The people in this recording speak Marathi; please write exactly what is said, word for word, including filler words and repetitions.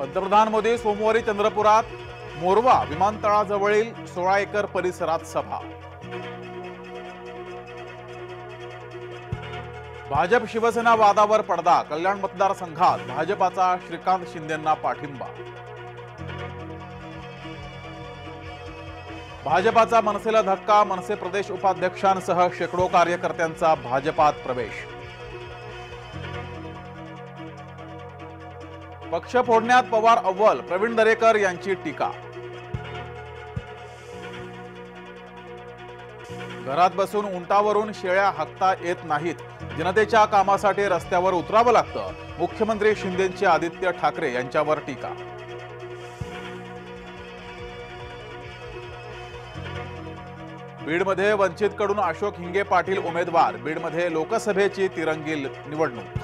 पंतप्रधान मोदी सोमवारी चंद्रपुरात मोरवा विमानतळाजवळील सोळा एकर परिसरात सभा। भाजप शिवसेना वादावर पडदा, कल्याण मतदारसंघात भाजपाचा श्रीकांत शिंदेंना पाठिंबा। भाजपाचा मनसेला धक्का, मनसे प्रदेश उपाध्यक्षांसह शेकडो कार्यकर्त्यांचा भाजपात प्रवेश। पक्ष फोडण्यात पवार अव्वल, प्रवीण दरेकर यांची टीका। घरात बसून उंटावरून शेळ्या हाकता येत नाहीत, जनतेच्या कामासाठी रस्त्यावर उतरावं लागतं, मुख्यमंत्री शिंदेंची आदित्य ठाकरे यांच्यावर टीका। बीडमध्ये वंचितकडून अशोक हिंगे पाटील उमेदवार, बीडमध्ये लोकसभेची तिरंगी निवडणूक।